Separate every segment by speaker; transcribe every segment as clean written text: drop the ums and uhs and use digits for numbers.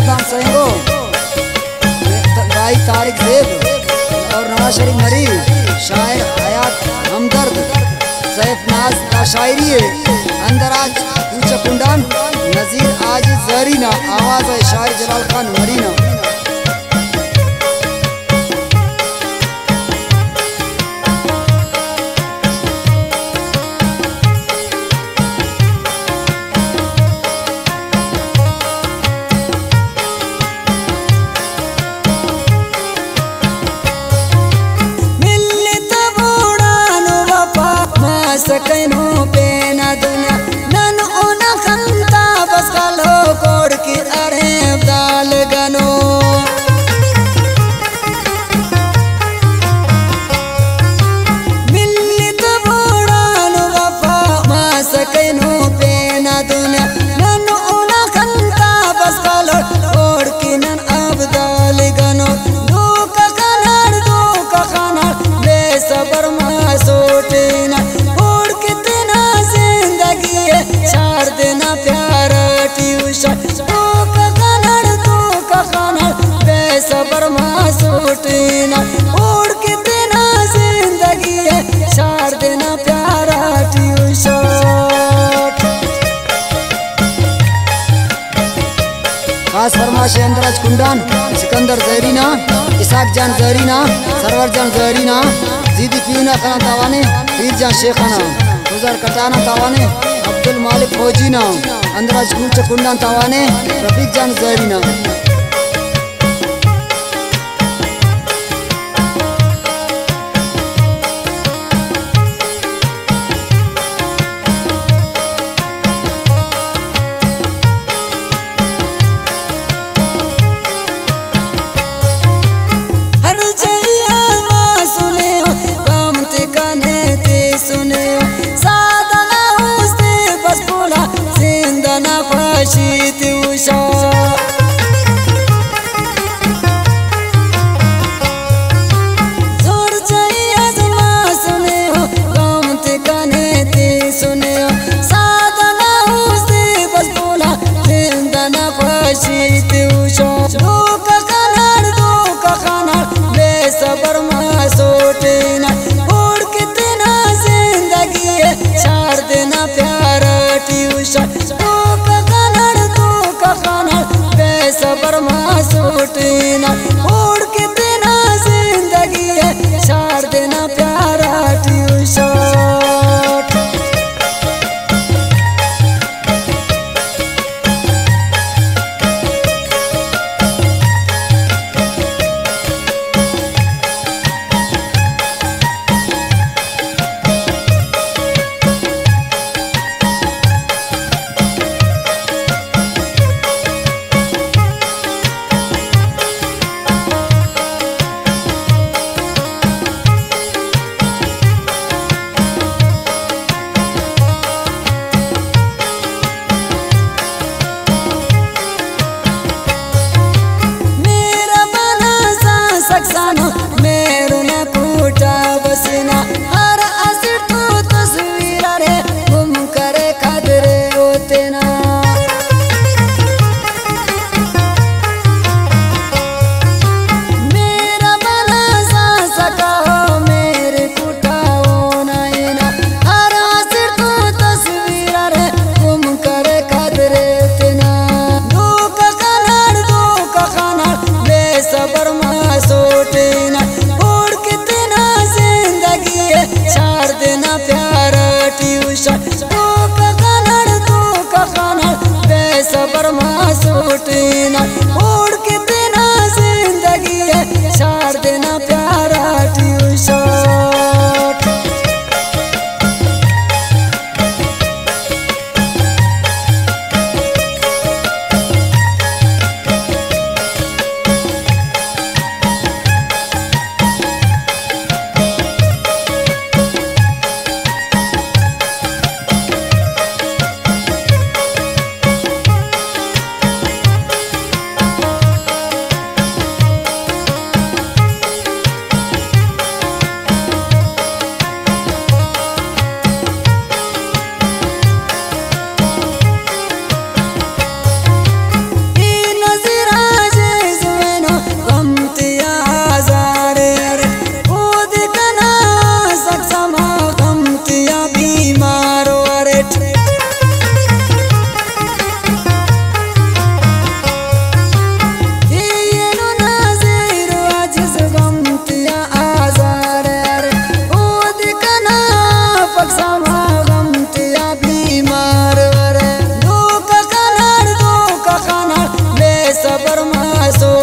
Speaker 1: सरदार सैंगो भाई तारिक जेब और नवाज शरीफ मरी शायर हयात हमदर्द सैफ नाज का शायरी है अंदर आज ऊंचा कुंडान नजीर आज जरीना आवाज है शायर जलाल खान मरीना।
Speaker 2: सकनो पे ना दुनिया नन ओना खंता बस कालो कोड़ की अरे दाल गनो मिलित बुड़ान वफा मा सकनो पे ना दुनिया नन ओना खंता बस कालो कोड़ की नन अब दाल गनो दो का खाना बेसबर मा सोटेना चार देना प्यारा ट्यूशन तो का खाना बेसबर मासूटीना उड़ के देना जिंदगी है चार देना प्यारा ट्यूशन।
Speaker 1: खास फरमाश अंदराज कुंडान सिकंदर जहरीना इसाक जान जहरीना सरवर जान जहरीना जीदी पीना खाना तावाने पीर जान शेखाना गुजर कटाना तावाने अब्दुल मालिक फौजीना अंदराज कुंच कुंडान तावाने रफीक जान जहरीना।
Speaker 2: बेसबर मासूटीना उड़ के देना जिंदगी है चार देना प्यारा ट्यूशन तो का खाना बेसबर मासूटीना उड़ के देना जिंदगी है चार देना प्यारा ट्यूशन। मेरू न फूटा बसना हर असर तू तस्वीर रे गुम करे खदरे होते ना मेरा बना सा सका मेरे फूटा होना हर असर तू तस्वीर रे गुम करे खदरे तेना दो का खाना बेसबर मासूटीना उड़ के देना जिंदगी है चार देना प्यारा ट्यूशन तो का खाना बेसबर मासूटीना उड़ के देना जिंदगी है चार देना प्यारा ट्यूशन।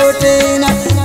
Speaker 2: सोटेना